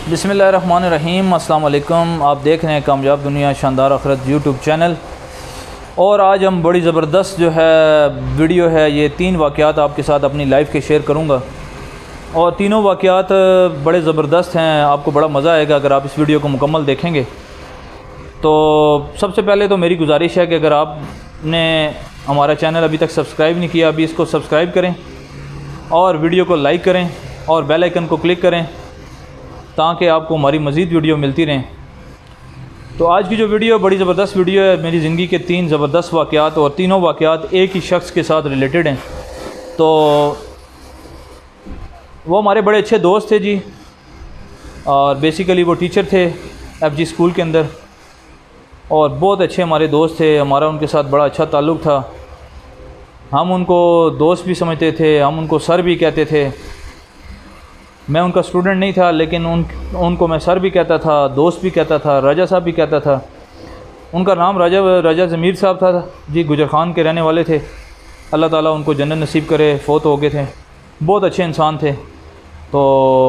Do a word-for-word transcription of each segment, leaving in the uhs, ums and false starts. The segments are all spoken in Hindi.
बिस्मिल्लाहिर्रहमानिर्रहीम, अस्सलाम वालेकुम। आप देख रहे हैं कामयाब दुनिया शानदार आखिरत यूट्यूब चैनल। और आज हम बड़ी ज़बरदस्त जो है वीडियो है, ये तीन वाक़यात आपके साथ अपनी लाइफ के शेयर करूँगा और तीनों वाक़यात बड़े ज़बरदस्त हैं। आपको बड़ा मज़ा आएगा अगर आप इस वीडियो को मुकम्मल देखेंगे। तो सबसे पहले तो मेरी गुजारिश है कि अगर आपने हमारा चैनल अभी तक सब्सक्राइब नहीं किया, अभी इसको सब्सक्राइब करें और वीडियो को लाइक करें और बेल आइकन को क्लिक करें ताकि आपको हमारी मज़ीद वीडियो मिलती रहें। तो आज की जो वीडियो बड़ी ज़बरदस्त वीडियो है, मेरी ज़िंदगी के तीन ज़बरदस्त वाक़यात और तीनों वाक़यात एक ही शख्स के साथ रिलेटेड हैं। तो वो हमारे बड़े अच्छे दोस्त थे जी, और बेसिकली वो टीचर थे एफ जी स्कूल के अंदर, और बहुत अच्छे हमारे दोस्त थे। हमारा उनके साथ बड़ा अच्छा ताल्लुक़ था। हम उनको दोस्त भी समझते थे, हम उनको सर भी कहते थे। मैं उनका स्टूडेंट नहीं था, लेकिन उन उनको मैं सर भी कहता था, दोस्त भी कहता था, राजा साहब भी कहता था। उनका नाम राजा राजा ज़मीर साहब था जी, गुजर खान के रहने वाले थे। अल्लाह ताला उनको जन्नत नसीब करे, फ़ौत हो गए थे। बहुत अच्छे इंसान थे। तो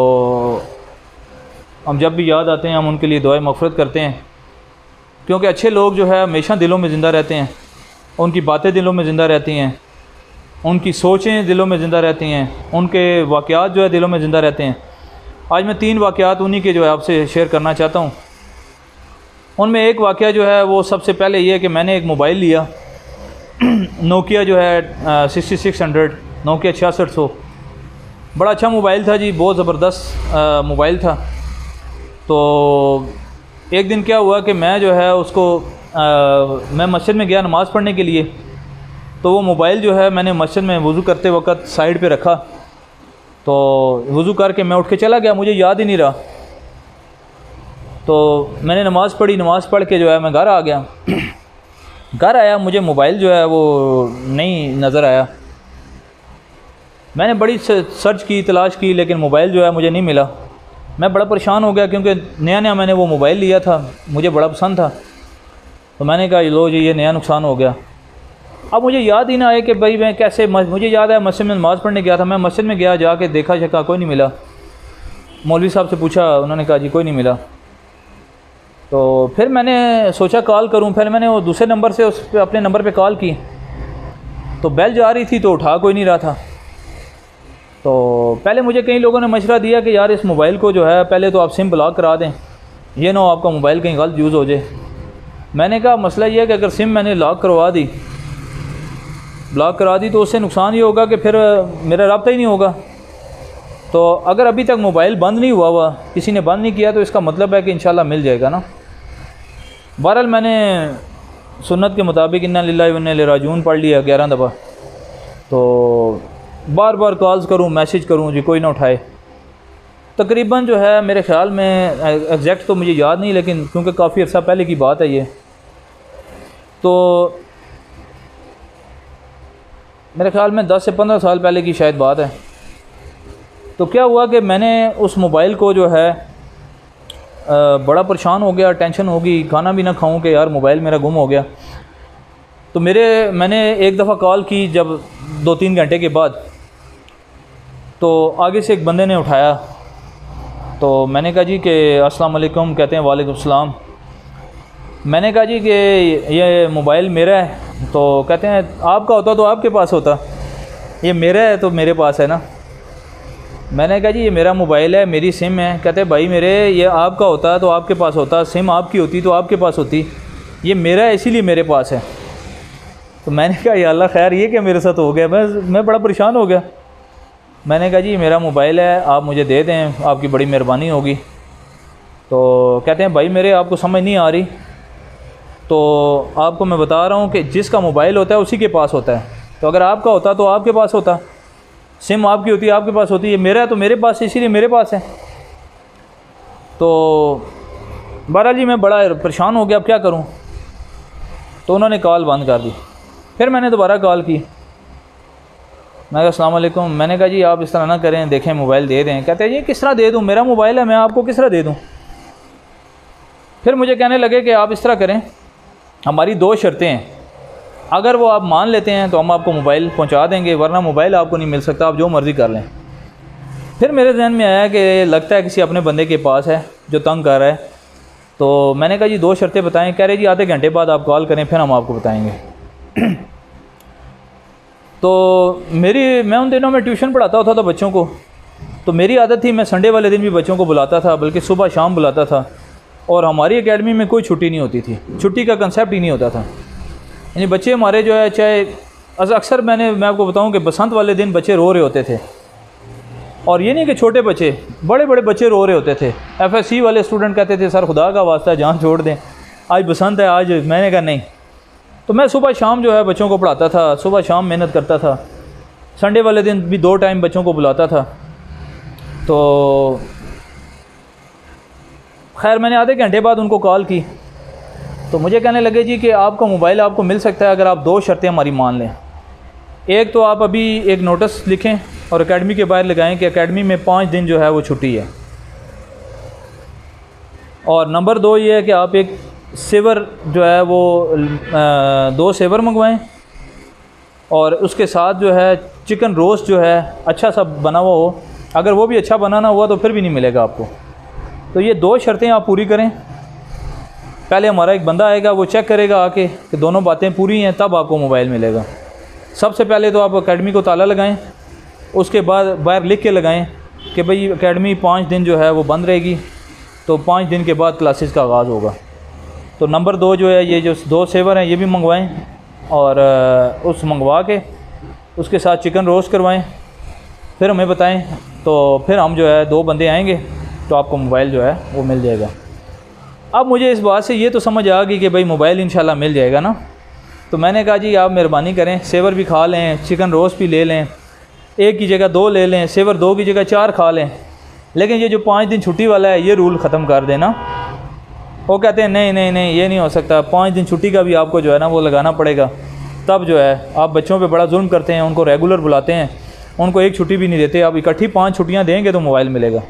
हम जब भी याद आते हैं हम उनके लिए दुआए मग़फ़िरत करते हैं, क्योंकि अच्छे लोग जो है हमेशा दिलों में ज़िंदा रहते हैं। उनकी बातें दिलों में ज़िंदा रहती हैं, उनकी सोचें दिलों में ज़िंदा रहती हैं, उनके वाक़यात जो है दिलों में ज़िंदा रहते हैं। आज मैं तीन वाक़यात उन्हीं के जो है आपसे शेयर करना चाहता हूँ। उनमें एक वाक़या जो है वो सबसे पहले ये है कि मैंने एक मोबाइल लिया नोकिया जो है सिक्सटी सिक्स हंड्रेड नोकिया छियासठ सौ, बड़ा अच्छा मोबाइल था जी, बहुत ज़बरदस्त मोबाइल था। तो एक दिन क्या हुआ कि मैं जो है उसको आ, मैं मस्जिद में गया नमाज़ पढ़ने के लिए। तो वो मोबाइल जो है मैंने मस्जिद में वज़ू करते वक्त साइड पे रखा। तो वज़ू करके मैं उठ के चला गया, मुझे याद ही नहीं रहा। तो मैंने नमाज़ पढ़ी, नमाज़ पढ़ के जो है मैं घर आ गया। घर आया, मुझे मोबाइल जो है वो नहीं नज़र आया। मैंने बड़ी सर्च की, तलाश की, लेकिन मोबाइल जो है मुझे नहीं मिला। मैं बड़ा परेशान हो गया, क्योंकि नया नया मैंने वो मोबाइल लिया था, मुझे बड़ा पसंद था। तो मैंने कहा लो जी, ये नया नुकसान हो गया। अब मुझे याद ही ना आए कि भाई मैं कैसे, मुझे याद है मस्जिद में नमाज़ पढ़ने गया था। मैं मस्जिद में गया, जाके देखा शका कोई नहीं मिला। मौलवी साहब से पूछा, उन्होंने कहा जी कोई नहीं मिला। तो फिर मैंने सोचा कॉल करूं। फिर मैंने वो दूसरे नंबर से उस पे अपने नंबर पे कॉल की, तो बेल जा रही थी तो उठा कोई नहीं रहा था। तो पहले मुझे कई लोगों ने मशवरा दिया कि यार इस मोबाइल को जो है पहले तो आप सिम ब्लॉक करा दें, ये ना हो आपका मोबाइल कहीं गलत यूज़ हो जाए। मैंने कहा मसला ये है कि अगर सिम मैंने लॉक करवा दी, ब्लॉक करा दी, तो उससे नुकसान ये होगा कि फिर मेरा रब्ता ही नहीं होगा। तो अगर अभी तक मोबाइल बंद नहीं हुआ हुआ, किसी ने बंद नहीं किया, तो इसका मतलब है कि इंशाल्लाह मिल जाएगा ना। बहरहाल मैंने सुन्नत के मुताबिक इन्ना लिल्लाहि व इन्ना इलैहि राजिऊन पढ़ लिया ग्यारह दफ़ा। तो बार बार कॉल्स करूं, मैसेज करूं जी, कोई ना उठाए। तकरीबन जो है मेरे ख़्याल में एग्जैक्ट तो मुझे याद नहीं, लेकिन क्योंकि काफ़ी अर्सा पहले की बात है ये, तो मेरे ख़्याल में दस से पंद्रह साल पहले की शायद बात है। तो क्या हुआ कि मैंने उस मोबाइल को जो है बड़ा परेशान हो गया, टेंशन होगी, खाना भी ना खाऊं कि यार मोबाइल मेरा गुम हो गया। तो मेरे मैंने एक दफ़ा कॉल की जब दो तीन घंटे के बाद, तो आगे से एक बंदे ने उठाया। तो मैंने कहा जी कि अस्सलाम वालेकुम, कहते हैं वालेकुम सलाम। मैंने कहा जी कि ये मोबाइल मेरा है। तो कहते हैं आपका होता तो आपके पास होता, ये मेरा है तो मेरे पास है ना। मैंने कहा जी ये मेरा मोबाइल है, मेरी सिम है। कहते हैं भाई मेरे, ये आपका होता तो आपके पास होता, सिम आपकी होती तो आपके पास होती, ये मेरा है इसीलिए मेरे पास है। तो मैंने कहा या अल्लाह खैर, ये क्या मेरे साथ हो गया। मैं मैं बड़ा परेशान हो गया। मैंने कहा जी मेरा मोबाइल है, आप मुझे दे दें, आपकी बड़ी मेहरबानी होगी। तो कहते हैं भाई मेरे, आपको समझ नहीं आ रही। तो आपको मैं बता रहा हूँ कि जिसका मोबाइल होता है उसी के पास होता है। तो अगर आपका होता तो आपके पास होता, सिम आपकी होती है आपके पास होती, है मेरा है तो मेरे पास है इसीलिए मेरे पास है। तो बहरहाल जी मैं बड़ा परेशान हो गया, अब क्या करूँ। तो उन्होंने कॉल बंद कर दी। फिर मैंने दोबारा कॉल की, मैं कहा अस्सलाम वालेकुम। मैंने कहा जी आप इस तरह ना करें, देखें मोबाइल दे दें। कहते हैं ये किस तरह दे दूँ, मेरा मोबाइल है, मैं आपको किस तरह दे दूँ। फिर मुझे कहने लगे कि आप इस तरह करें, हमारी दो शर्तें हैं, अगर वो आप मान लेते हैं तो हम आपको मोबाइल पहुंचा देंगे, वरना मोबाइल आपको नहीं मिल सकता, आप जो मर्ज़ी कर लें। फिर मेरे जहन में आया कि लगता है किसी अपने बंदे के पास है जो तंग कर रहा है। तो मैंने कहा जी दो शर्तें बताएं। कह रहे जी आधे घंटे बाद आप कॉल करें फिर हम आपको बताएंगे। तो मेरी मैं उन दिनों में ट्यूशन पढ़ाता होता था बच्चों को, तो मेरी आदत थी मैं संडे वाले दिन भी बच्चों को बुलाता था, बल्कि सुबह शाम बुलाता था। और हमारी एकेडमी में कोई छुट्टी नहीं होती थी, छुट्टी का कंसेप्ट ही नहीं होता था। यानी बच्चे हमारे जो है चाहे अक्सर मैंने मैं आपको बताऊं कि बसंत वाले दिन बच्चे रो रहे होते थे। और ये नहीं कि छोटे बच्चे, बड़े बड़े बच्चे रो रहे होते थे। एफ एस सी वाले स्टूडेंट कहते थे सर खुदा का वास्ता जान छोड़ दें, आज बसंत है आज। मैंने कहा नहीं। तो मैं सुबह शाम जो है बच्चों को पढ़ाता था, सुबह शाम मेहनत करता था। संडे वाले दिन भी दो टाइम बच्चों को बुलाता था। तो खैर मैंने आधे घंटे बाद उनको कॉल की, तो मुझे कहने लगे जी कि आपका मोबाइल आपको मिल सकता है अगर आप दो शर्तें हमारी मान लें। एक तो आप अभी एक नोटिस लिखें और एकेडमी के बाहर लगाएं कि एकेडमी में पाँच दिन जो है वो छुट्टी है। और नंबर दो ये है कि आप एक सेवर जो है वो आ, दो सेवर मंगवाएं और उसके साथ जो है चिकन रोस्ट जो है अच्छा सा बना हुआ हो। अगर वो भी अच्छा बनाना हुआ तो फिर भी नहीं मिलेगा आपको। तो ये दो शर्तें आप पूरी करें। पहले हमारा एक बंदा आएगा, वो चेक करेगा आके कि दोनों बातें पूरी हैं, तब आपको मोबाइल मिलेगा। सबसे पहले तो आप एकेडमी को ताला लगाएं, उसके बाद बाहर लिख के लगाएं कि भाई एकेडमी पाँच दिन जो है वो बंद रहेगी, तो पाँच दिन के बाद क्लासेस का आगाज़ होगा। तो नंबर दो जो है ये जो दो सेवर हैं ये भी मंगवाएं और उस मंगवा के उसके साथ चिकन रोस्ट करवाएं, फिर हमें बताएं। तो फिर हम जो है दो बंदे आएंगे तो आपको मोबाइल जो है वो मिल जाएगा। अब मुझे इस बात से ये तो समझ आ गई कि भाई मोबाइल इंशाल्लाह मिल जाएगा ना। तो मैंने कहा जी आप मेहरबानी करें, सेवर भी खा लें, चिकन रोस्ट भी ले लें, एक की जगह दो ले लें, सेवर दो की जगह चार खा लें, लेकिन ये जो पाँच दिन छुट्टी वाला है ये रूल ख़त्म कर देना। वो कहते हैं नहीं नहीं नहीं ये नहीं हो सकता, पाँच दिन छुट्टी का भी आपको जो है ना वो लगाना पड़ेगा। तब जो है आप बच्चों पे बड़ा जुल्म करते हैं, उनको रेगुलर बुलाते हैं, उनको एक छुट्टी भी नहीं देते। आप इकट्ठी पाँच छुट्टियाँ देंगे तो मोबाइल मिलेगा।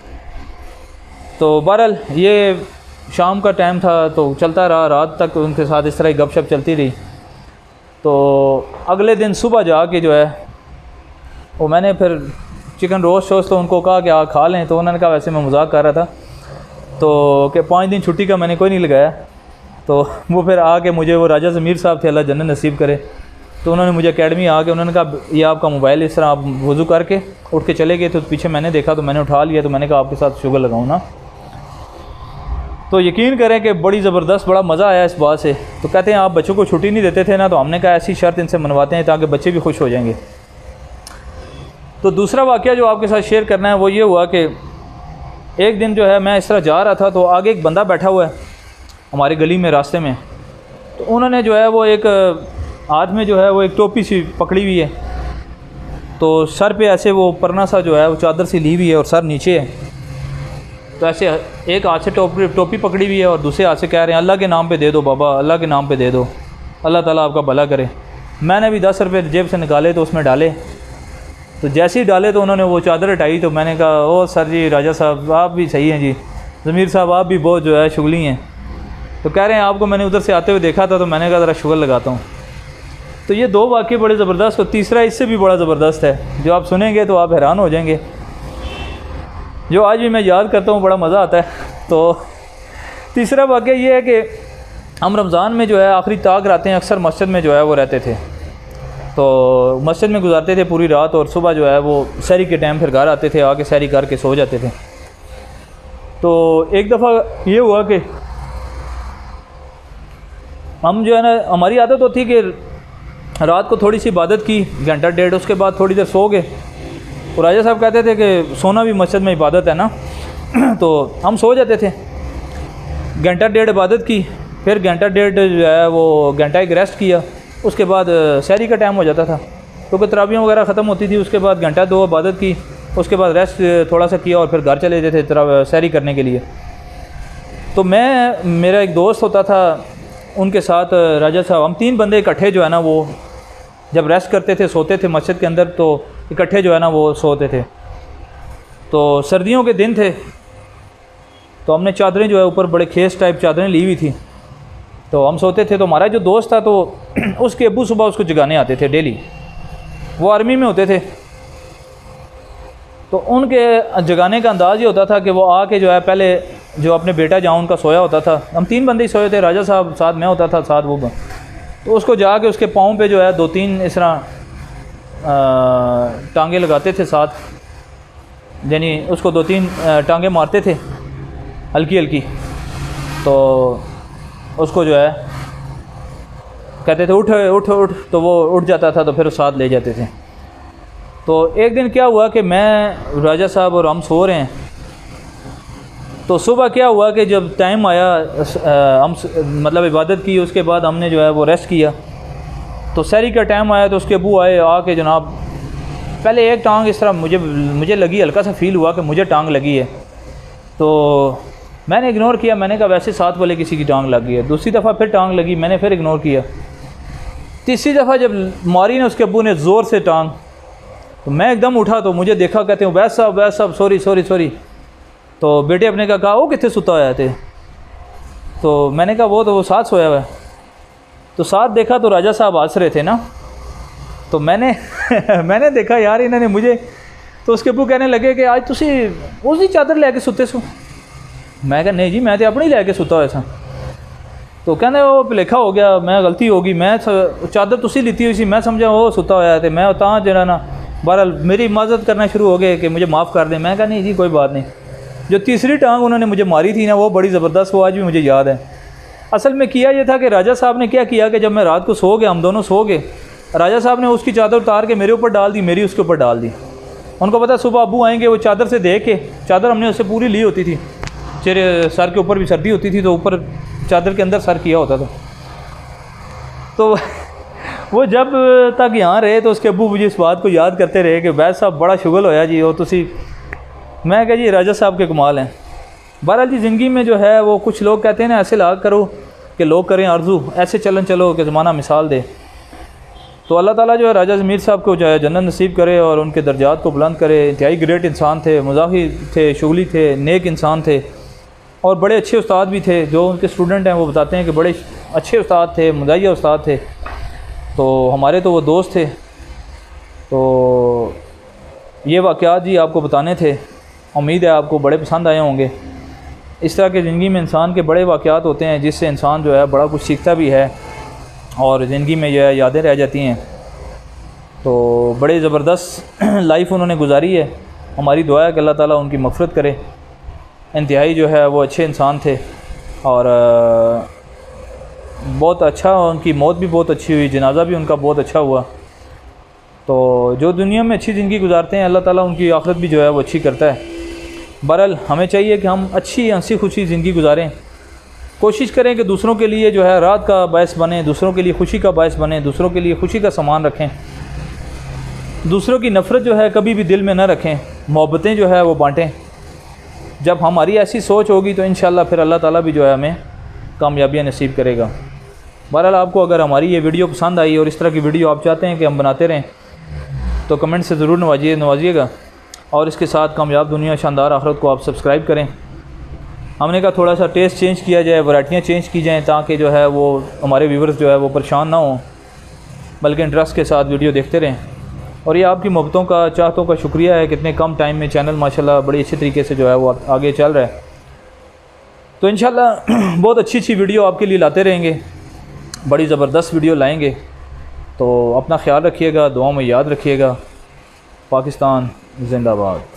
तो बहरहाल ये शाम का टाइम था तो चलता रहा, रात तक उनके साथ इस तरह ही गपशप चलती रही। तो अगले दिन सुबह जाके जो है वो मैंने फिर चिकन रोस्ट वोस्ट तो उनको कहा कि आ खा लें। तो उन्होंने कहा वैसे मैं मजाक कर रहा था, तो कि पाँच दिन छुट्टी का मैंने कोई नहीं लगाया। तो वो फिर आके मुझे वो राजा ज़मीर साहब थे, अल्लाह जन्नत नसीब करे, तो उन्होंने मुझे एकेडमी आके उन्होंने कहा ये आपका मोबाइल, इस तरह आप वज़ू करके उठ के चले गए। तो पीछे मैंने देखा तो मैंने उठा लिया। तो मैंने कहा आपके साथ शुगर लगाऊँ ना। तो यकीन करें कि बड़ी ज़बरदस्त बड़ा मज़ा आया इस बात से। तो कहते हैं आप बच्चों को छुट्टी नहीं देते थे ना, तो हमने कहा ऐसी शर्त इनसे मनवाते हैं ताकि बच्चे भी खुश हो जाएंगे। तो दूसरा वाक़या जो आपके साथ शेयर करना है वो ये हुआ कि एक दिन जो है मैं इस तरह जा रहा था, तो आगे एक बंदा बैठा हुआ है हमारे गली में रास्ते में। तो उन्होंने जो है वो एक हाथ में जो है वो एक टोपी सी पकड़ी हुई है, तो सर पे ऐसे वो परना सा जो है वो चादर सी ली हुई है और सर नीचे है। तो ऐसे एक हाथ से टोपी टोपी पकड़ी हुई है और दूसरे हाथ से कह रहे हैं अल्लाह के नाम पे दे दो बाबा, अल्लाह के नाम पे दे दो, अल्लाह ताला आपका भला करे। मैंने भी दस रुपये जेब से निकाले तो उसमें डाले। तो जैसे ही डाले तो उन्होंने वो चादर हटाई। तो मैंने कहा ओ सर जी, राजा साहब आप भी सही हैं जी, ज़मीर साहब आप भी बहुत जो है शुगली हैं। तो कह रहे हैं आपको मैंने उधर से आते हुए देखा था, तो मैंने कहा ज़रा शुगर लगाता हूँ। तो ये दो वाक़ये बड़े ज़बरदस्त। और तीसरा इससे भी बड़ा ज़बरदस्त है, जो आप सुनेंगे तो आप हैरान हो जाएंगे, जो आज भी मैं याद करता हूँ बड़ा मज़ा आता है। तो तीसरा वाक़या ये है कि हम रमज़ान में जो है आखिरी ताक रातें अक्सर मस्जिद में जो है वो रहते थे। तो मस्जिद में गुजारते थे पूरी रात, और सुबह जो है वो सहरी के टाइम फिर घर आते थे, आके सहरी करके सो जाते थे। तो एक दफ़ा ये हुआ कि हम जो है ना, हमारी आदत होती कि रात को थोड़ी सी इबादत की घंटा डेढ़, उसके बाद थोड़ी देर सो गए। तो राजा साहब कहते थे कि सोना भी मस्जिद में इबादत है ना। तो हम सो जाते थे, घंटा डेढ़ इबादत की, फिर घंटा डेढ़ जो है वो घंटा एक रेस्ट किया, उसके बाद सहरी का टाइम हो जाता था क्योंकि तो तरावियाँ वगैरह ख़त्म होती थी। उसके बाद घंटा दो इबादत की, उसके बाद रेस्ट थोड़ा सा किया और फिर घर चले जाते थे सहरी करने के लिए। तो मैं, मेरा एक दोस्त होता था, उनके साथ राजा साहब, हम तीन बंदे इकट्ठे जो है ना वो जब रेस्ट करते थे, सोते थे मस्जिद के अंदर, तो इकट्ठे जो है ना वो सोते थे। तो सर्दियों के दिन थे, तो हमने चादरें जो है ऊपर बड़े खेस टाइप चादरें ली हुई थी, तो हम सोते थे। तो हमारा जो दोस्त था तो उसके अब्बू सुबह उसको जगाने आते थे डेली, वो आर्मी में होते थे। तो उनके जगाने का अंदाज़ ये होता था कि वो आके जो है पहले जो अपने बेटा जहाँ उनका सोया होता था, हम तीन बंदे ही सोए थे, राजा साहब साथ मैं होता था, साथ वो, तो उसको जाके उसके पाँव पे जो है दो तीन इस तरह टांगे लगाते थे साथ, यानी उसको दो तीन टांगे मारते थे हल्की हल्की, तो उसको जो है कहते थे उठ उठ उठ, तो वो उठ जाता था, तो फिर साथ ले जाते थे। तो एक दिन क्या हुआ कि मैं, राजा साहब और हम सो रहे हैं, तो सुबह क्या हुआ कि जब टाइम आया, हम मतलब इबादत की, उसके बाद हमने जो है वो रेस्ट किया, तो सहरी का टाइम आया, तो उसके अबू आए, आके जनाब पहले एक टांग इस तरह मुझे मुझे लगी, हल्का सा फील हुआ कि मुझे टांग लगी है, तो मैंने इग्नोर किया, मैंने कहा वैसे साथ वाले किसी की टांग लगी है। दूसरी दफ़ा फिर टांग लगी, मैंने फिर इग्नोर किया। तीसरी दफ़ा जब मारी ना उसके अबू ने ज़ोर से टांग, तो मैं एकदम उठा, तो मुझे देखा, कहते हैं वैस साहब वैस साहब सॉरी सॉरी सॉरी। तो बेटे अपने का कहा वो कितने सुता हुआ थे, तो मैंने कहा वो तो वो साथ सोया हुआ है। तो साथ देखा तो राजा साहब हंस रहे थे ना, तो मैंने मैंने देखा यार इन्होंने मुझे, तो उसके अबू कहने लगे कि आज तुसी उसी चादर लैके सुते सो। मैं कहा नहीं जी मैं तो अपनी लैके सुता हुआ था। तो कहने वो भुलेखा हो गया, मैं गलती होगी, मैं चादर तुसी लीती हुई सी, मैं समझा वो सुता हुआ है, मैं तां जरा ना बहरहाल मेरी इमाजत करना शुरू हो गए कि मुझे माफ़ कर दें। मैं कहा नहीं जी कोई बात नहीं। जो तीसरी टांग उन्होंने मुझे मारी थी ना, वो बड़ी ज़बरदस्त, वो आज भी मुझे याद है। असल में किया ये था कि राजा साहब ने क्या किया कि जब मैं रात को सो गया, हम दोनों सो गए, राजा साहब ने उसकी चादर उतार के मेरे ऊपर डाल दी, मेरी उसके ऊपर डाल दी। उनको पता सुबह अबू आएंगे, वो चादर से देख के, चादर हमने उससे पूरी ली होती थी, चेहरे सर के ऊपर भी सर्दी होती थी, तो ऊपर चादर के अंदर सर किया होता था। तो वो जब तक यहाँ रहे तो उसके अबू मुझे इस बात को याद करते रहे कि वैस साहब बड़ा शुगल होया जी, वो तुसी। मैं कहा जी राजा साहब के कमाल हैं। बहरहाल जी ज़िंदगी में जो है वो कुछ लोग कहते हैं ना, ऐसे लाग करो कि लोग करें आरजू, ऐसे चलन चलो कि ज़माना मिसाल दे। तो अल्लाह ताला जो है राजा ज़मीर साहब को जो है जन्नत नसीब करे और उनके दर्जात को बुलंद करे। इंतहाई ग्रेट इंसान थे, मुजाहिद थे, शुगली थे, नेक इंसान थे और बड़े अच्छे उस्ताद भी थे। जो उनके स्टूडेंट हैं वो बताते हैं कि बड़े अच्छे उस्ताद थे, मुदाइया उस्ताद थे। तो हमारे तो वो दोस्त थे। तो ये वाक़यात जी आपको बताने थे, उम्मीद है आपको बड़े पसंद आए होंगे। इस तरह के ज़िंदगी में इंसान के बड़े वाक़यात होते हैं जिससे इंसान जो है बड़ा कुछ सीखता भी है और ज़िंदगी में जो है यादें रह जाती हैं। तो बड़े ज़बरदस्त लाइफ उन्होंने गुजारी है। हमारी दुआ है कि अल्लाह ताला उनकी मग़फ़िरत करे। इंतहाई जो है वो अच्छे इंसान थे और बहुत अच्छा, उनकी मौत भी बहुत अच्छी हुई, जनाजा भी उनका बहुत अच्छा हुआ। तो जो दुनिया में अच्छी ज़िंदगी गुजारते हैं अल्लाह ताला उनकी आखिरत भी जो है वो अच्छी करता है। बहरहाल हमें चाहिए कि हम अच्छी हंसी खुशी ज़िंदगी गुजारें, कोशिश करें कि दूसरों के लिए जो है राहत का बायस बने, दूसरों के लिए खुशी का बायस बने, दूसरों के लिए खुशी का सामान रखें। दूसरों की नफ़रत जो है कभी भी दिल में न रखें, मोहब्बतें जो है वो बाँटें। जब हमारी ऐसी सोच होगी तो इंशाअल्लाह फिर अल्लाह ताला भी जो है हमें कामयाबियाँ नसीब करेगा। बहरहाल आपको अगर हमारी ये वीडियो पसंद आई और इस तरह की वीडियो आप चाहते हैं कि हम बनाते रहें तो कमेंट से ज़रूर नवाजिए नवाजिएगा और इसके साथ कामयाब दुनिया शानदार आखिरत को आप सब्सक्राइब करें। हमने कहा थोड़ा सा टेस्ट चेंज किया जाए, वैरायटियाँ चेंज की जाएँ ताकि जो है वो हमारे व्यूवर्स जो है वो परेशान ना हों, बल्कि इंटरेस्ट के साथ वीडियो देखते रहें। और ये आपकी मोहब्बतों का, चाहतों का शुक्रिया है कि इतने कम टाइम में चैनल माशाल्लाह बड़ी अच्छी तरीके से जो है वो आगे चल रहा है। तो इंशाल्लाह बहुत अच्छी अच्छी वीडियो आपके लिए लाते रहेंगे, बड़ी ज़बरदस्त वीडियो लाएंगे। तो अपना ख्याल रखिएगा, दुआओं में याद रखिएगा। पाकिस्तान जिंदाबाद।